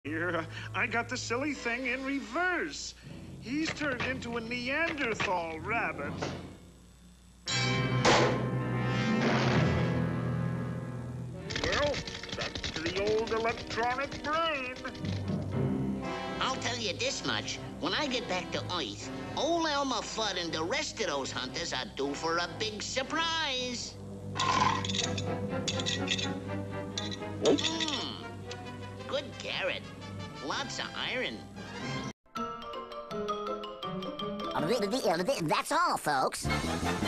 Here, I got the silly thing in reverse. He's turned into a Neanderthal rabbit. Well, back to the old electronic brain. I'll tell you this much. When I get back to Earth, old Elmer Fudd and the rest of those hunters are due for a big surprise. Good carrot. Lots of iron. That's all, folks.